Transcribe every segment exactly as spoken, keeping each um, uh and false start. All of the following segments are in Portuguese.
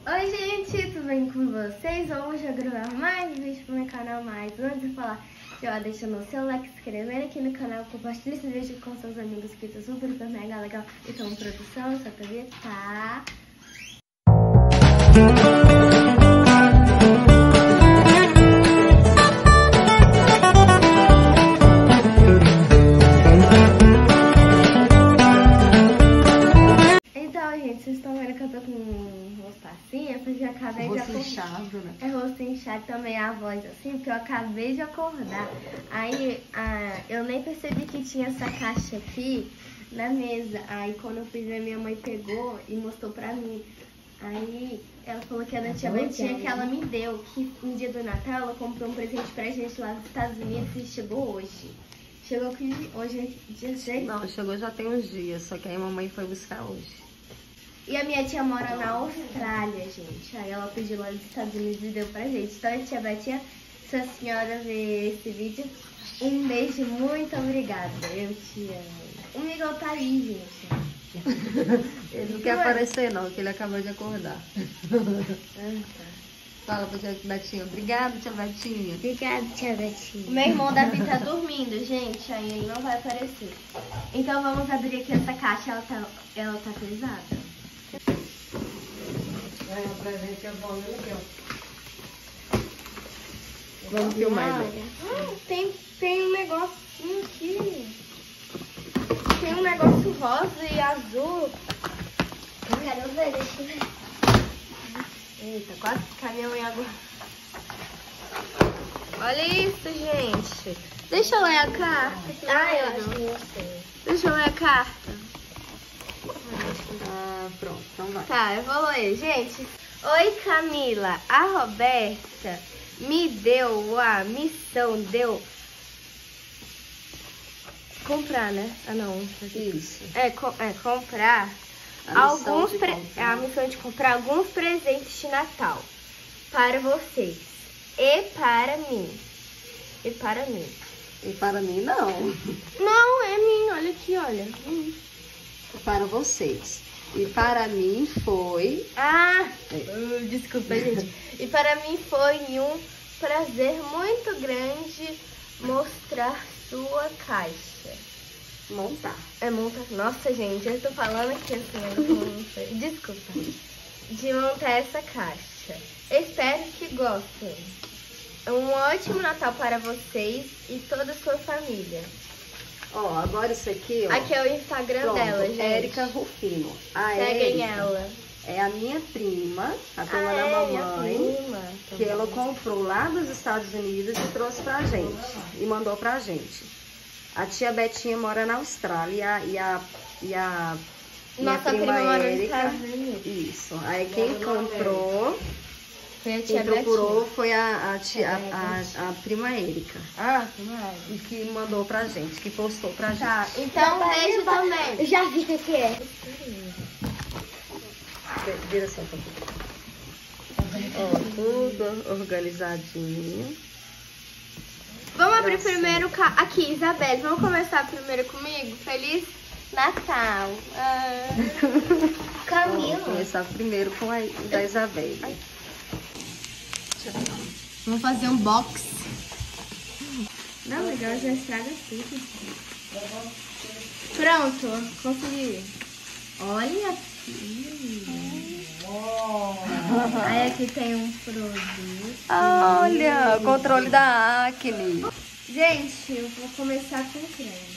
Oi gente, tudo bem com vocês? Hoje eu gravar mais um vídeo pro meu canal, mas antes de falar, já deixa no seu like, se inscrever aqui no canal, compartilha esse vídeo com seus amigos que tá super, super mega legal. Então, produção, só pra ver, tá? Vocês estão vendo que eu tô com um rosto assim, porque eu acabei rosto de acordar. inchado, né? É rosto inchado também, a voz assim, porque eu acabei de acordar. Aí ah, eu nem percebi que tinha essa caixa aqui na mesa. Aí quando eu fiz, a minha mãe pegou e mostrou pra mim. Aí ela falou que é da tia Betinha que ela me deu, que no dia do Natal ela comprou um presente pra gente lá nos Estados Unidos e chegou hoje. Chegou aqui hoje é dia seis? Não, chegou já tem uns dias, só que aí a mamãe foi buscar hoje. E a minha tia mora na Austrália, gente. Aí ela pediu lá dos Estados Unidos e deu pra gente. Então, a tia Betinha, se a senhora ver esse vídeo, um beijo, muito obrigada. Eu te amo. O Miguel tá aí, gente. Ele não quer aparecer não, que ele acabou de acordar. Fala pra tia Betinha. Obrigada, tia Betinha. Obrigada, tia Betinha. O meu irmão Davi tá dormindo, gente. Aí ele não vai aparecer. Então, vamos abrir aqui essa caixa. Ela tá, ela tá pesada. É, o presente é bom, né, Miguel? Vamos filmar, né? Ah, tem, tem um negocinho aqui. Tem um negócio rosa e azul. Eu quero ver, deixa eu ver. Eita, quase que a minha mãe agora. Olha isso, gente. Deixa eu ler a carta. Ah, eu acho que eu sei. Deixa eu ler a carta. Ah, pronto, então vai. Tá, eu vou ler. Gente, oi Camila, a Roberta me deu a missão, deu comprar, né? Ah, não. Isso. É, com, é comprar A alguns missão de pre... comprar. a missão de comprar alguns presentes de Natal para vocês e para mim. E para mim. E para mim, não. Não, é mim, olha aqui, olha. Hum. Para vocês. E para mim foi... Ah, É. uh, desculpa, gente. E para mim foi um prazer muito grande mostrar sua caixa. Montar. É montar. Nossa, gente, eu tô falando aqui assim. Desculpa. De montar essa caixa. Espero que gostem. Um ótimo Natal para vocês e toda a sua família. Ó, agora isso aqui, ó. Aqui é o Instagram Pronto, dela, gente. Érica Rufino. A Seguem Érica ela. é a minha prima, a prima Ah, da é, mamãe, minha prima. que ela comprou lá dos Estados Unidos e trouxe pra gente, e mandou pra gente. A tia Betinha mora na Austrália e a, e a minha Nossa prima, prima mora nos Érica, Estados Unidos. isso. Aí quem comprou, Foi a quem tia procurou Betinha. foi a, a, tia, É, a, a, a prima Érica, Ah, que mais? e que mandou pra gente, que postou pra gente. Tá, então um beijo também. Eu já vi o que é. Vira só um pouquinho. Ó, tudo organizadinho. Vamos abrir primeiro ca... aqui, Isabelle. Vamos começar primeiro comigo? Feliz Natal. Ah. Vamos começar primeiro com a da Isabelle. Vamos fazer um box. Não, legal, já estraga tudo. Pronto, consegui. Olha aqui. Aí aqui tem um produto. Olha, controle da acne. Gente, eu vou começar com creme.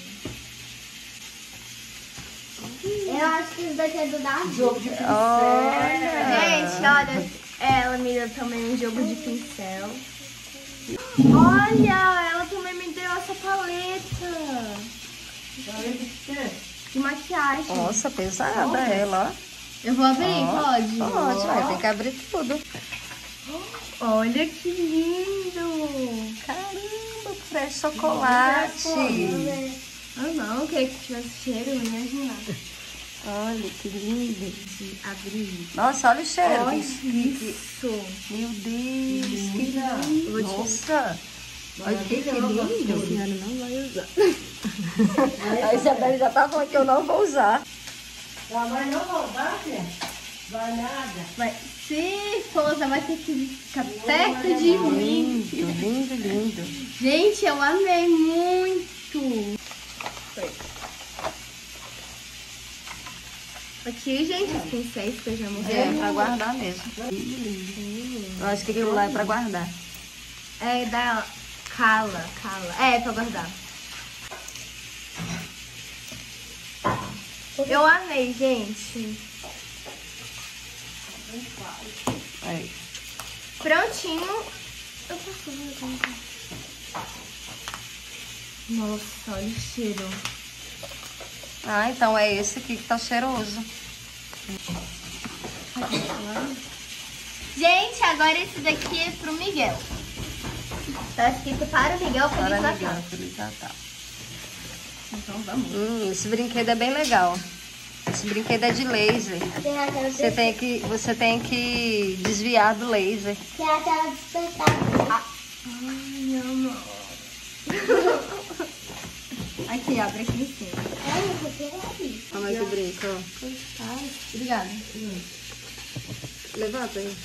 Eu acho que isso daqui é do Davi. Jogo de pincel. Olha. Gente, olha, ela me deu também um jogo de pincel. Olha, ela também me deu essa paleta. De maquiagem. Nossa, pesada ela, Eu vou abrir, ó. pode? Pode, vai ter que abrir tudo. Olha que lindo. Caramba, parece chocolate. Ah não, eu queria que tivesse cheiro, eu ia imaginar. Olha que lindo. De abrir. Nossa, olha o cheiro. Olha que- que- isso. Meu Deus, que lindo. Nossa, olha que, que lindo. A senhora não vai usar. A Isabelle já tá falando que eu não vou usar. Sua mãe não roubar, filha? Vai nada. Vai. Sim, esposa, vai ter que ficar perto de mim. Lindo, lindo, lindo. Gente, eu amei muito. Foi. Aqui, gente, os pincéis que eu já mostrei. É, pra guardar mesmo. Eu acho que aquilo lá é pra guardar. É da cala, cala. É, pra guardar. Eu amei, gente. Aí. Prontinho. Eu posso ver como tá. Nossa, olha o cheiro. Ah, então é esse aqui que tá cheiroso. Gente, agora esse daqui é pro Miguel. Tá escrito para o Miguel Feliz Para Natal. Miguel, Feliz Natal. Então vamos. Hum, esse brinquedo é bem legal. Esse brinquedo é de laser. Tem aquela Você tem que, você tem que desviar do laser. Tem aquela despertadora. Ai, amor. Aqui, abre aqui em cima. É, eu quero abrir. Como é que brinca, ó. Obrigada. Levanta aí.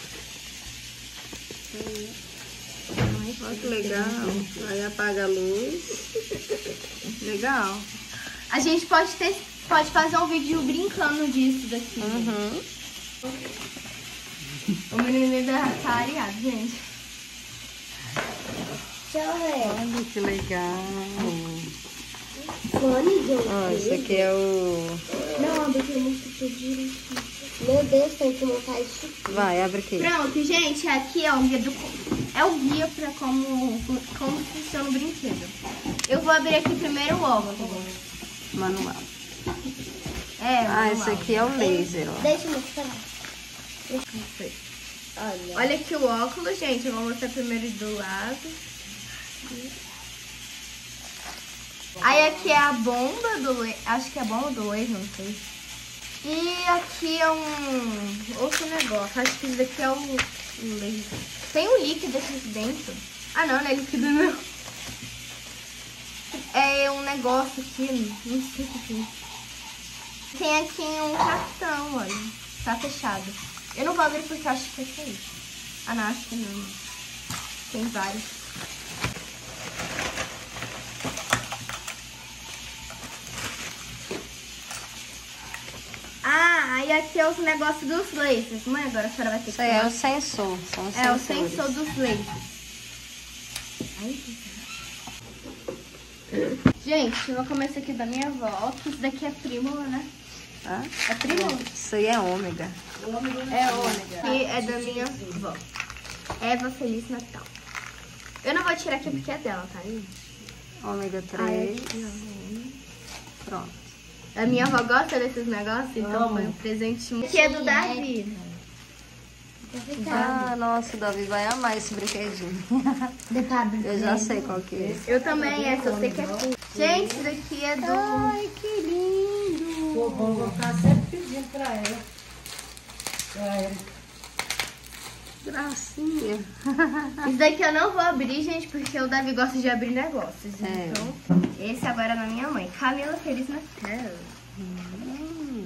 Olha que legal. Aí apaga a luz. Legal. A gente pode, ter, pode fazer um vídeo brincando disso daqui. Uhum. O menino tá areado, gente. Deixa eu ver. Olha que legal. Fone de Ó, esse aqui é o... Não, abre que eu mostro tudo direitinho. Meu Deus, tem que montar isso. Vai, abre aqui. Pronto, gente, aqui é o guia do é o guia para como como funciona o brinquedo. Eu vou abrir aqui primeiro o óculos. Manual. É, Ah, manual. esse aqui é o laser, ó. Deixa eu mostrar. Olha. Olha aqui o óculos, gente. Eu vou mostrar primeiro do lado. Aí aqui é a bomba do laser. Acho que é a bomba do laser, não sei. E aqui é um outro negócio. Acho que isso daqui é o, o laser. Tem um líquido aqui dentro. Ah, não, não é líquido não. É um negócio aqui, não sei o que é. Tem aqui um cartão, olha. Tá fechado. Eu não vou abrir porque eu acho que é isso. Ah, não, acho que não. Tem vários. Ah, aí aqui é os negócios dos lasers. Mãe, agora a senhora vai ter que... Isso aí é o sensor. São os É o sensores. sensor dos lasers. Ai, gente, eu vou comer esse aqui da minha avó. Isso daqui é prímula, né? Ah? É prímula? Isso aí é ômega. É ômega. E é da minha avó. Eva Feliz Natal. Eu não vou tirar aqui porque é dela, tá aí? Ômega Ai, três. aqui, ó. Pronto. A minha avó gosta desses negócios, então foi um presente muito. Aqui é do Davi. Ah, nossa, o Davi vai amar esse brinquedinho. Eu já sei qual que é esse. Eu também, essa eu sei que é cool. Gente, isso daqui é do... Ai, que lindo. Pô, bom, vou ficar sempre pedindo pra ela. Pra ela. Gracinha. Isso daqui eu não vou abrir, gente, porque o Davi gosta de abrir negócios. É. Então, esse agora é da minha mãe. Camila Feliz Natal. Hum.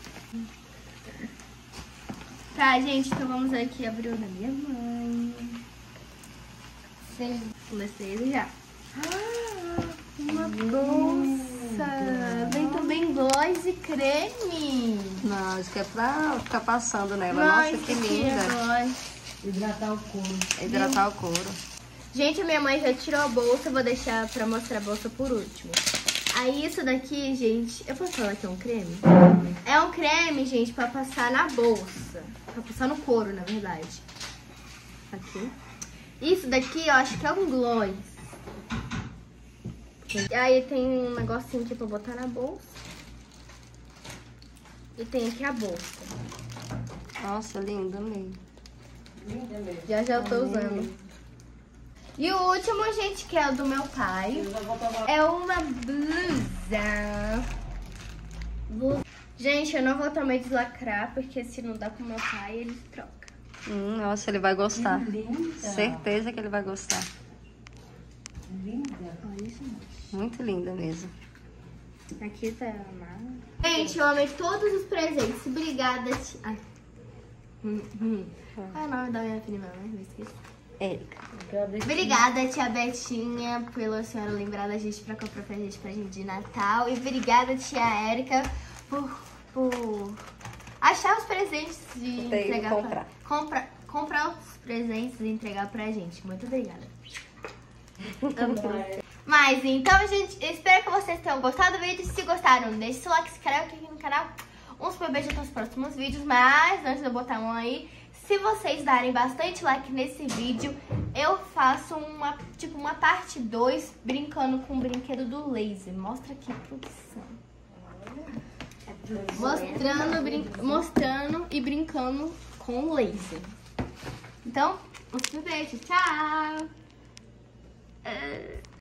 Tá, gente, então vamos aqui abrir o da minha mãe. Sim. Comecei já. Ah, uma bolsa. Vem também gloss e creme. Não, isso que é pra ficar passando nela. Nossa, Nossa, que é linda. gloss. Hidratar o couro. Hidratar o couro. Gente, a minha mãe já tirou a bolsa, vou deixar pra mostrar a bolsa por último. Aí isso daqui, gente, eu posso falar que é um creme? É um creme, gente, pra passar na bolsa. Pra passar no couro, na verdade. Aqui. Isso daqui, eu acho que é um gloss. E aí tem um negocinho aqui pra botar na bolsa. E tem aqui a bolsa. Nossa, lindo mesmo. Linda mesmo. Já já eu tô usando. E o último, gente, que é o do meu pai. Eu já vou tomar. É uma blusa. Blu- Gente, eu não vou também deslacrar, porque se não dá pro meu pai, ele troca. Hum, nossa, ele vai gostar. Linda. Certeza que ele vai gostar. Linda. Olha isso. Muito linda mesmo. Aqui tá a mala. Gente, eu amei todos os presentes. Obrigada. Ti- Ai. Hum, hum. Qual é o nome da minha prima, né? Me esqueci. Érica. Obrigada, tia Betinha, pela senhora lembrar da gente pra comprar pra gente, pra gente de Natal. E obrigada, tia Érica, por, por achar os presentes e Tem que entregar comprar. Pra, compra, comprar os presentes e entregar pra gente. Muito obrigada. Mas então, gente, eu espero que vocês tenham gostado do vídeo. Se gostaram, deixe seu like, se inscreve aqui no canal. Um super beijo até os próximos vídeos. Mas antes de eu botar um aí, se vocês darem bastante like nesse vídeo, eu faço uma, tipo, uma parte dois brincando com o brinquedo do laser. Mostra aqui, produção. Mostrando, brin mostrando e brincando com o laser. Então, um super beijo. Tchau! Uh...